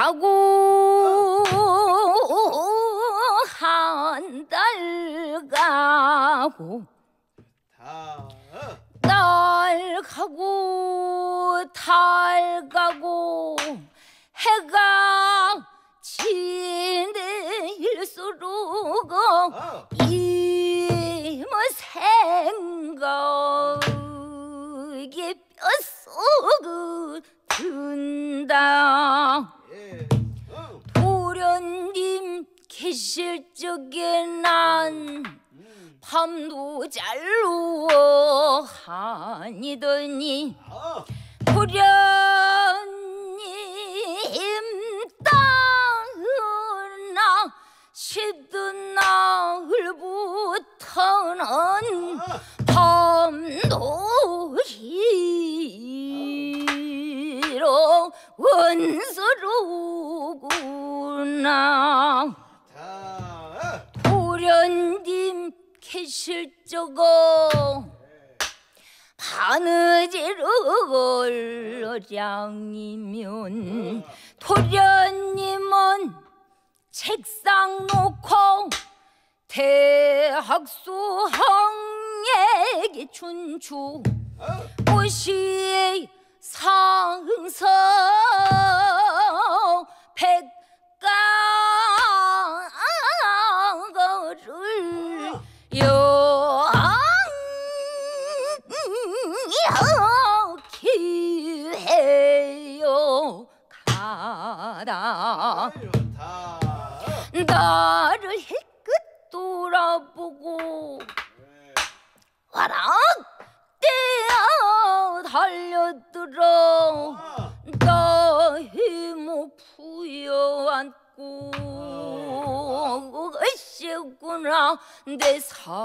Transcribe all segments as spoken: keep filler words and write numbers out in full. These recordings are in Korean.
가고 한 달 가고 달 가고 달 가고 해가 지낼수록 이 뭐 생각이 뼛속 든다. 도련님 계실 적에 난 밤도 잘 누워 하니더니 도련님 떠나 쉬던 날부터는 밤도 길어 원수로구나. 도련님 계실 적어 바느질 얼량이면 도련님은 책상 놓고 대학수 황에게 춘추 오시의 상서 백가거를 영기해요 가다. 나를 힐끗 돌아보고 와락 뛰어 달려들어 나 힘을 부여안고 으쌰구나 내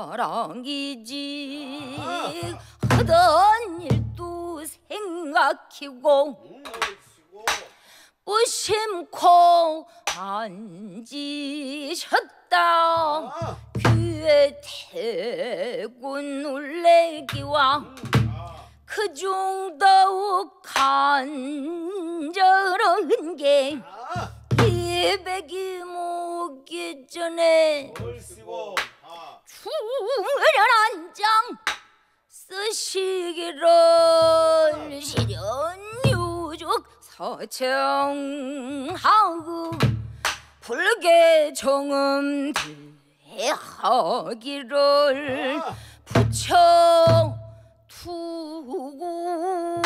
사랑이지 하던 일도 생각히고 무심코 앉으셨다. 귀에 태군 놀래기와 그중 더욱 간절한 게 이백이 모기 전에 주면 한 장 쓰시기를 실연유죽 서청하고 불계 정음 대하기를 붙여 두고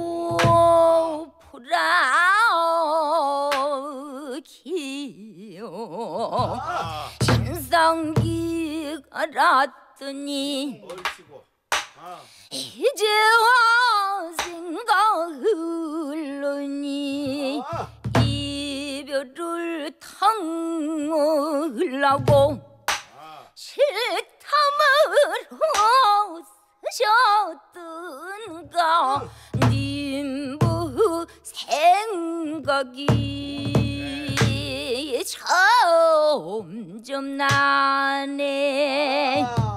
보라기요. 신상기 알았더니 이제와 생각을러니 이별을 탕으려고 실탐으로 쓰셨던가 님부 생각이 점점 나네.